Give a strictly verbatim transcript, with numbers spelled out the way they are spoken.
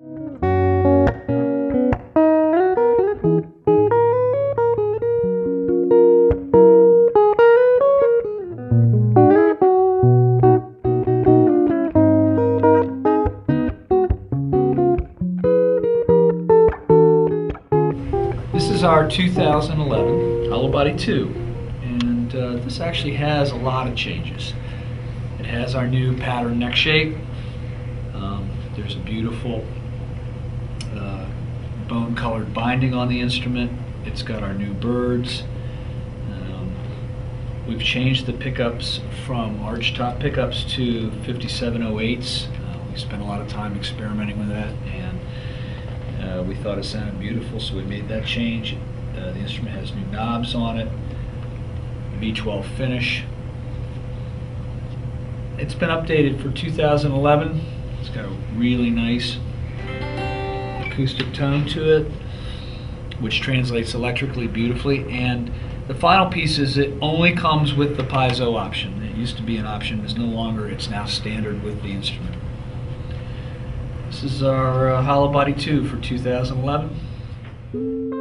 This is our two thousand eleven Hollowbody two, and uh, this actually has a lot of changes. It has our new pattern neck shape. Um, there's a beautiful uh, bone-colored binding on the instrument. It's got our new birds. Um, we've changed the pickups from archtop pickups to fifty-seven oh eights. Uh, we spent a lot of time experimenting with that, and Uh, we thought it sounded beautiful, so we made that change. Uh, the instrument has new knobs on it, V twelve finish. It's been updated for two thousand eleven. It's got a really nice acoustic tone to it, which translates electrically beautifully. And the final piece is it only comes with the piezo option. It used to be an option, it's no longer, it's now standard with the instrument. This is our uh, Hollowbody two for two thousand eleven.